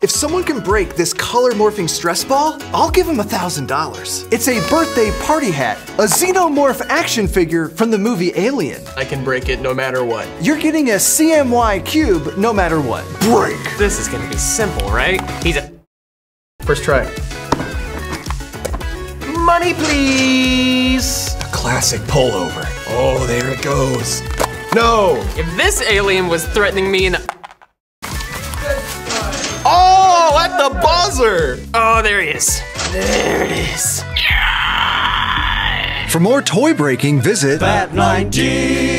If someone can break this color morphing stress ball, I'll give him $1,000. It's a birthday party hat, a xenomorph action figure from the movie Alien. I can break it no matter what. You're getting a CMY cube no matter what. Break! This is gonna be simple, right? First try. Money, please! A classic pullover. Oh, there it goes. No! If this alien was threatening me in the... Oh, at the buzzer! Oh, there he is. There it is. For more toy breaking, visit Bat 19.